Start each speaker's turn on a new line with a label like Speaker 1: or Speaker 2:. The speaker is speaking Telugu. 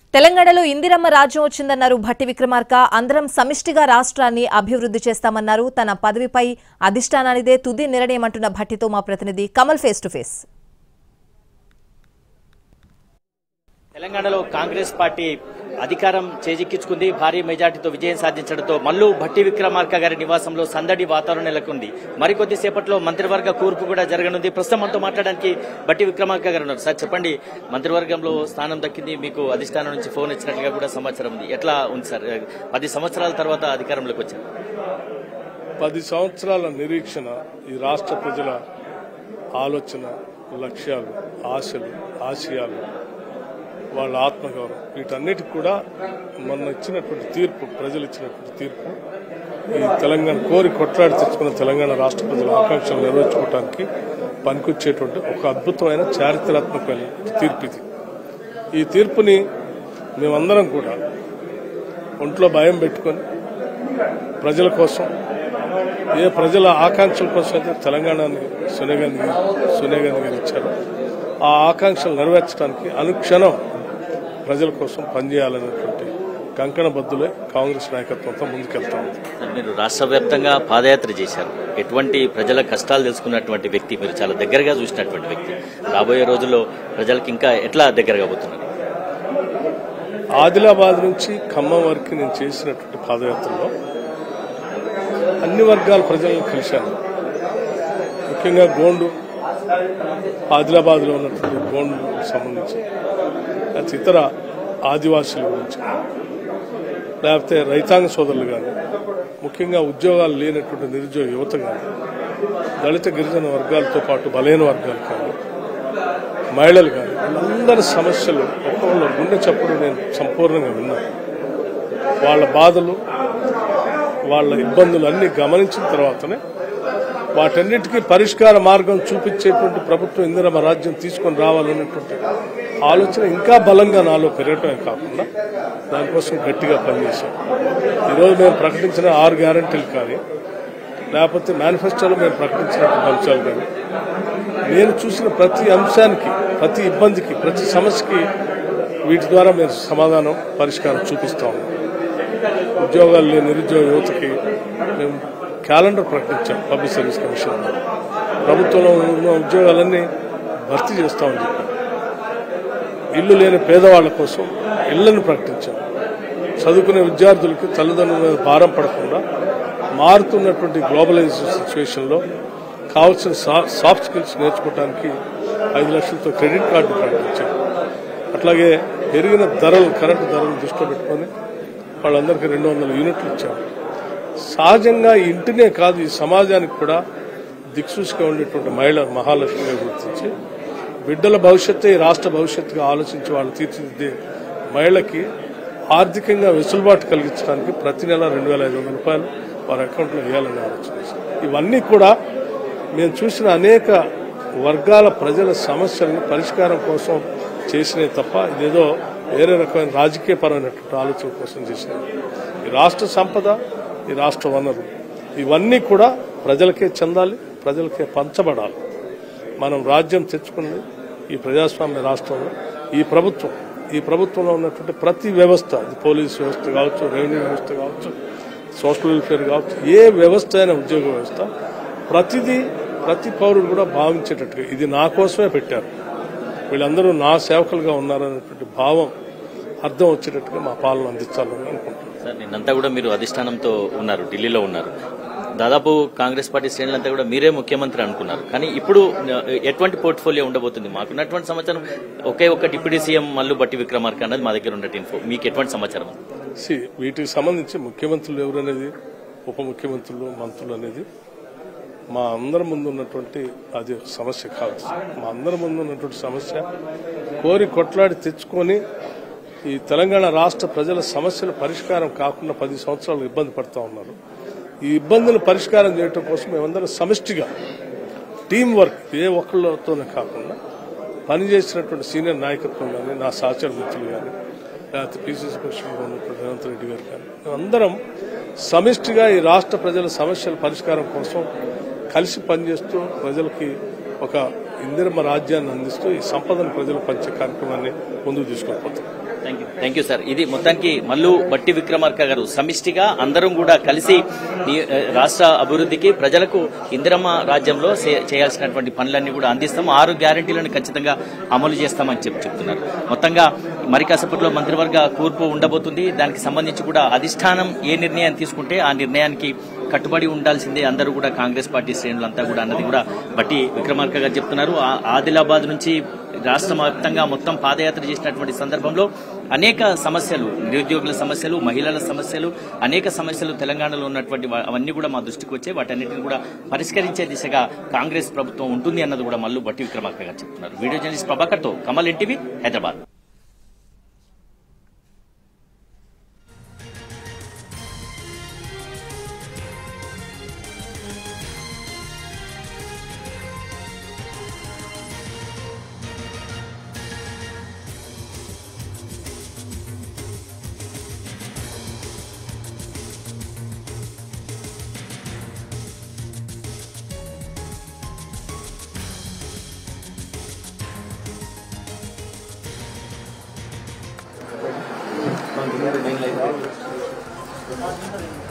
Speaker 1: తెలంగాణలో ఇందిరమ్మ రాజ్యం వచ్చిందన్నారు భట్టి విక్రమార్క. అందరం సమిష్టిగా రాష్ట్రాన్ని అభివృద్ధి చేస్తామన్నారు. తన పదవిపై అధిష్టానానిదే తుది నిర్ణయమంటున్న భట్టితో మా ప్రతినిధి కమల్ ఫేస్ టు ఫేస్.
Speaker 2: తెలంగాణలో కాంగ్రెస్ పార్టీ అధికారం చేజిక్కించుకుంది. భారీ మెజార్టీతో విజయం సాధించడంతో మల్లు భట్టి విక్రమార్క గారి నివాసంలో సందడి వాతావరణం నెలకొంది. మరికొద్ది సేపట్లో మంత్రివర్గ కూర్పు కూడా జరగనుంది. ప్రస్తుతం మనతో మాట్లాడడానికి భట్టి విక్రమార్క గారు ఉన్నారు. సార్ చెప్పండి, మంత్రివర్గంలో స్థానం దక్కింది, మీకు అధిష్టానం నుంచి ఫోన్ ఇచ్చినట్లుగా కూడా సమాచారం ఉంది. ఎట్లా ఉంది సార్? 10 సంవత్సరాల తర్వాత అధికారంలోకి వచ్చారు.
Speaker 3: 10 సంవత్సరాల నిరీక్షణ, ఈ రాష్ట్ర ప్రజల ఆలోచన, లక్ష్యాలు, ఆశలు, ఆశయాలు, వాళ్ళ ఆత్మగౌరవం, వీటన్నిటికి కూడా మొన్న ఇచ్చినటువంటి తీర్పు, ప్రజలు ఇచ్చినటువంటి తీర్పు, ఈ తెలంగాణ కోరి కొట్లాడి తెచ్చుకున్న తెలంగాణ రాష్ట్ర ప్రజల ఆకాంక్షలు నెరవేర్చుకోవడానికి పనికొచ్చేటువంటి ఒక అద్భుతమైన చారిత్రాత్మకమైన తీర్పు ఇది. ఈ తీర్పుని మేమందరం కూడా ఒంట్లో భయం పెట్టుకొని ప్రజల కోసం, ఏ ప్రజల ఆకాంక్షల కోసం అయితే తెలంగాణని సోనియా గాంధీ ఇచ్చారు, ఆ ఆకాంక్షలు నెరవేర్చడానికి అనుక్షణం ప్రజల కోసం పనిచేయాలనేటువంటి కంకణబద్దులే కాంగ్రెస్ నాయకత్వంతో ముందుకెళ్తా ఉంది.
Speaker 2: మీరు రాష్ట్ర వ్యాప్తంగా పాదయాత్ర చేశారు. ఎటువంటి ప్రజల కష్టాలు తెలుసుకున్నటువంటి వ్యక్తి, మీరు చాలా దగ్గరగా చూసినటువంటి వ్యక్తి. రాబోయే రోజుల్లో ప్రజలకు ఇంకా ఎట్లా దగ్గరగా పోతున్నారు?
Speaker 3: ఆదిలాబాద్ నుంచి ఖమ్మం వరకు నేను చేసినటువంటి పాదయాత్రలో అన్ని వర్గాల ప్రజలను కలిశాను. ముఖ్యంగా గోండు, ఆదిలాబాద్ లో ఉన్నటువంటి గోండు సంబంధించి, ఇతర ఆదివాసీల గురించి, లేకపోతే రైతాంగ సోదరులు కానీ, ముఖ్యంగా ఉద్యోగాలు లేనటువంటి నిరుద్యోగ యువత కానీ, దళిత గిరిజన వర్గాలతో పాటు బలహీన వర్గాలు కానీ, మహిళలు కానీ, వాళ్ళందరి సమస్యలు ఒక్కొక్కరు గుండె చప్పుడు నేను సంపూర్ణంగా విన్నాను. వాళ్ళ బాధలు, వాళ్ళ ఇబ్బందులు అన్ని గమనించిన తర్వాతనే వాటన్నిటికీ పరిష్కార మార్గం చూపించేటువంటి ప్రభుత్వం ఇందిరమ్మ రాజ్యం తీసుకొని రావాలనేటువంటి ఆలోచన ఇంకా బలంగా నాలో పెరగటమే కాకుండా దానికోసం గట్టిగా పనిచేశాం. ఈరోజు మేము ప్రకటించిన 6 గ్యారంటీలు కానీ, లేకపోతే మేనిఫెస్టోలో మేము ప్రకటించినటువంటి అంశాలు కానీ, నేను చూసిన ప్రతి అంశానికి, ప్రతి ఇబ్బందికి, ప్రతి సమస్యకి వీటి ద్వారా మేము సమాధానం, పరిష్కారం చూపిస్తా ఉన్నాం. ఉద్యోగాలు లేని నిరుద్యోగ యువతకి మేము క్యాలెండర్ ప్రకటించాం. పబ్లిక్ సర్వీస్ కమిషన్ ప్రభుత్వంలో ఉన్న ఉద్యోగాలన్నీ భర్తీ చేస్తామని చెప్పాం. ఇల్లు లేని పేదవాళ్ల కోసం ఇళ్లను ప్రకటించాం. చదువుకునే విద్యార్థులకి తల్లిదండ్రుల మీద భారం పడకుండా మారుతున్నటువంటి గ్లోబలైజేషన్ సిచ్యువేషన్లో కావాల్సిన సాఫ్ట్ స్కిల్స్ నేర్చుకోవడానికి 5 లక్షలతో క్రెడిట్ కార్డు ప్రకటించాం. అట్లాగే పెరిగిన ధరలు, కరెంటు ధరలు దృష్టిలో పెట్టుకొని వాళ్ళందరికీ 200 యూనిట్లు ఇచ్చాం. సహజంగా ఇంటినే కాదు, ఈ సమాజానికి కూడా దిక్సూచిగా ఉండేటువంటి మహిళ మహాలక్ష్మిగా గుర్తించి, బిడ్డల భవిష్యత్తు ఈ రాష్ట్ర భవిష్యత్తుగా ఆలోచించి వాళ్ళు తీర్చిదిద్దే మహిళకి ఆర్థికంగా వెసులుబాటు కలిగించడానికి ప్రతి నెల 2,500 రూపాయలు వారి అకౌంట్లో వేయాలని ఆలోచన. ఇవన్నీ కూడా మేము చూసిన అనేక వర్గాల ప్రజల సమస్యలను పరిష్కారం కోసం చేసినవి తప్ప ఇదేదో వేరే రకమైన రాజకీయపరమైనటువంటి ఆలోచన కోసం చేసినవి. ఈ రాష్ట్ర సంపద, ఈ రాష్ట్ర వనరు, ఇవన్నీ కూడా ప్రజలకే చెందాలి, ప్రజలకే పంచబడాలి. మనం రాజ్యం తెచ్చుకున్నది ఈ ప్రజాస్వామ్య రాష్ట్రంలో. ఈ ప్రభుత్వంలో ఉన్నటువంటి ప్రతి వ్యవస్థ, పోలీస్ వ్యవస్థ కావచ్చు, రెవెన్యూ వ్యవస్థ కావచ్చు, సోషల్ వెల్ఫేర్ కావచ్చు, ఏ వ్యవస్థ అయినా, ఉద్యోగ వ్యవస్థ, ప్రతి పౌరుడు కూడా భావించేటట్టుగా ఇది నా కోసమే పెట్టారు, వీళ్ళందరూ నా సేవకులుగా ఉన్నారనేటువంటి భావం అర్థం వచ్చేటట్టుగా మా పాలన అందించాలని అనుకుంటున్నాను.
Speaker 2: సార్, నిన్నంతా కూడా మీరు అధిష్టానంతో ఉన్నారు, ఢిల్లీలో ఉన్నారు. దాదాపు కాంగ్రెస్ పార్టీ శ్రేణులంతా కూడా మీరే ముఖ్యమంత్రి అనుకున్నారు. కానీ ఇప్పుడు ఎటువంటి పోర్ట్ఫోలియో ఉండబోతుంది? మాకున్నటువంటి సమాచారం ఒకే ఒక్క డిప్యూటీ సీఎం మల్లు భట్టి విక్రమార్క అన్నది మా దగ్గర ఉన్నట్టు ఇన్ఫో. మీకు ఎటువంటి సమాచారం?
Speaker 3: వీటికి సంబంధించి ముఖ్యమంత్రులు ఎవరనేది, ఉప ముఖ్యమంత్రులు, మంత్రులు అనేది మా అందరి ముందు ఉన్నటువంటి అది సమస్య కాదు. మా అందరి ముందు ఉన్నటువంటి సమస్య కోరి కొట్లాడి తెచ్చుకొని ఈ తెలంగాణ రాష్ట్ర ప్రజల సమస్యల పరిష్కారం కాకుండా 10 సంవత్సరాలు ఇబ్బంది పడుతూ ఉన్నారు. ఈ ఇబ్బందులు పరిష్కారం చేయడం కోసం మేమందరం సమిష్టిగా టీం వర్క్, ఏ ఒక్కళ్ళతోనే కాకుండా పనిచేసినటువంటి సీనియర్ నాయకత్వం కానీ, నా సహచర మిత్రులు కానీ, లేకపోతే పిసిసి ప్రెసిడెంట్గా ఉన్నటువంటి రేవంత్ రెడ్డి గారు కానీ, మేమందరం సమిష్టిగా ఈ రాష్ట్ర ప్రజల సమస్యల పరిష్కారం కోసం కలిసి పనిచేస్తూ ప్రజలకి ఒక ఇందిరమ్మ రాజ్యాన్ని అందిస్తూ ఈ సంపదను ప్రజలు పంచే కార్యక్రమాన్ని ముందుకు తీసుకొని పోతాం.
Speaker 2: Thank you sir. ఇది మొత్తానికి మల్లు భట్టి విక్రమార్క గారు సమిష్టిగా అందరం కూడా కలిసి ఈ రాష్ట్ర అభివృద్ధికి ప్రజలకు ఇందిరమ్మ రాజ్యంలో చేయాల్సినటువంటి పనులన్నీ కూడా అందిస్తాం, 6 గ్యారెంటీలను ఖచ్చితంగా అమలు చేస్తామని చెప్తున్నారు. మొత్తంగా మరి కాసేపట్లో మంత్రివర్గ కూర్పు ఉండబోతుంది. దానికి సంబంధించి కూడా అధిష్టానం ఏ నిర్ణయం తీసుకుంటే ఆ నిర్ణయానికి కట్టుబడి ఉండాల్సిందే అందరూ కూడా కాంగ్రెస్ పార్టీ శ్రేణులంతా కూడా అన్నది కూడా భట్టి విక్రమార్క గారు చెప్తున్నారు. ఆదిలాబాద్ నుంచి రాష్ట్ర వ్యాప్తంగా మొత్తం పాదయాత్ర చేసినటువంటి సందర్భంలో అనేక సమస్యలు, నిరుద్యోగుల సమస్యలు, మహిళల సమస్యలు, అనేక సమస్యలు తెలంగాణలో ఉన్నటువంటి అవన్నీ కూడా మా దృష్టికి వచ్చే వాటన్నిటిని కూడా పరిష్కరించే దిశగా కాంగ్రెస్ ప్రభుత్వం ఉంటుంది అన్నది కూడా మల్లు భట్టి విక్రమార్క గారు చెప్తున్నారు. వీడియో జర్నలిస్ట్ ప్రభాకర్ తో Kamal, NTV, Hyderabad.
Speaker 4: Main light.